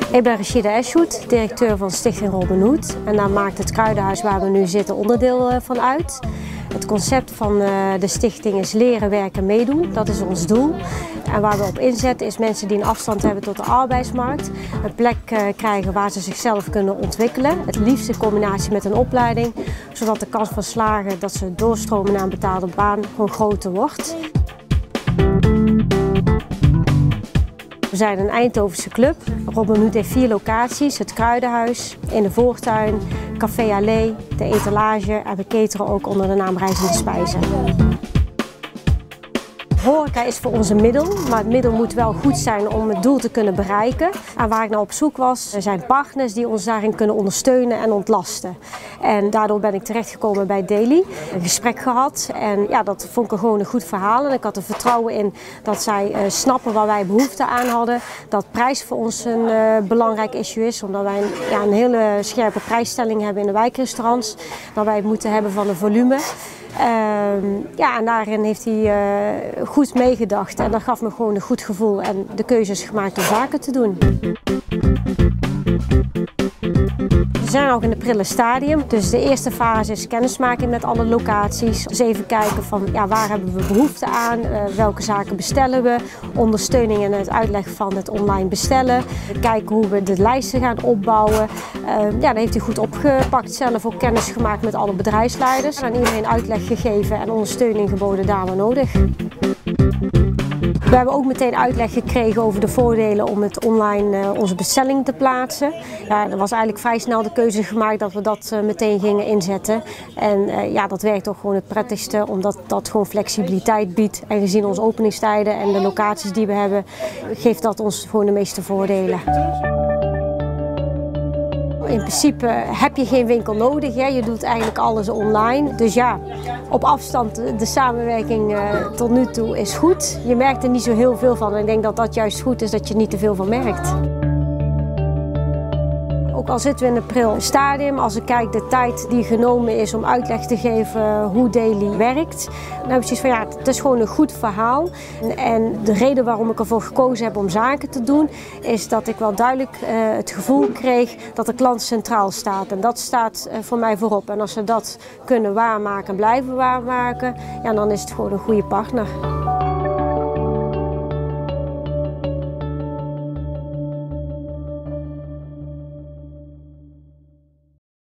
Ik ben Rashida Eshoet, directeur van Stichting Robin Hood. En daar maakt het kruidenhuis waar we nu zitten onderdeel van uit. Het concept van de stichting is leren, werken, meedoen. Dat is ons doel. En waar we op inzetten is mensen die een afstand hebben tot de arbeidsmarkt een plek krijgen waar ze zichzelf kunnen ontwikkelen. Het liefst in combinatie met een opleiding, zodat de kans van slagen dat ze doorstromen naar een betaalde baan gewoon groter wordt. We zijn een Eindhovense club. Robin Hood heeft 4 locaties: het Kruidenhuis, in de voortuin, Café Allee, de etalage en we cateren ook onder de naam Reizende Spijzen. Horeca is voor ons een middel, maar het middel moet wel goed zijn om het doel te kunnen bereiken. En waar ik naar op zoek was, er zijn partners die ons daarin kunnen ondersteunen en ontlasten. En daardoor ben ik terechtgekomen bij Daily, een gesprek gehad en ja, dat vond ik gewoon een goed verhaal. En ik had er vertrouwen in dat zij snappen waar wij behoefte aan hadden. Dat prijs voor ons een belangrijk issue is, omdat wij een hele scherpe prijsstelling hebben in de wijkrestaurants. Dat wij het moeten hebben van een volume. En daarin heeft hij goed meegedacht en dat gaf me gewoon een goed gevoel en de keuze is gemaakt om zaken te doen. We zijn nog in het prille stadium, dus de eerste fase is kennismaking met alle locaties. Dus even kijken van waar hebben we behoefte aan, welke zaken bestellen we, ondersteuning en het uitleg van het online bestellen. Kijken hoe we de lijsten gaan opbouwen. Dat heeft hij goed opgepakt, zelf ook kennis gemaakt met alle bedrijfsleiders. Aan iedereen uitleg gegeven en ondersteuning geboden daar waar nodig. We hebben ook meteen uitleg gekregen over de voordelen om het online onze bestelling te plaatsen. Ja, er was eigenlijk vrij snel de keuze gemaakt dat we dat meteen gingen inzetten. En dat werkt toch gewoon het prettigste, omdat dat gewoon flexibiliteit biedt. En gezien onze openingstijden en de locaties die we hebben, geeft dat ons gewoon de meeste voordelen. In principe heb je geen winkel nodig, hè? Je doet eigenlijk alles online. Dus ja, op afstand de samenwerking tot nu toe is goed. Je merkt er niet zo heel veel van en ik denk dat dat juist goed is, dat je er niet te veel van merkt. Ook al zitten we in het pril stadium, als ik kijk de tijd die genomen is om uitleg te geven hoe Daily werkt, dan heb ik zoiets van het is gewoon een goed verhaal. En de reden waarom ik ervoor gekozen heb om zaken te doen, is dat ik wel duidelijk het gevoel kreeg dat de klant centraal staat. En dat staat voor mij voorop. En als ze dat kunnen waarmaken en blijven waarmaken, dan is het gewoon een goede partner.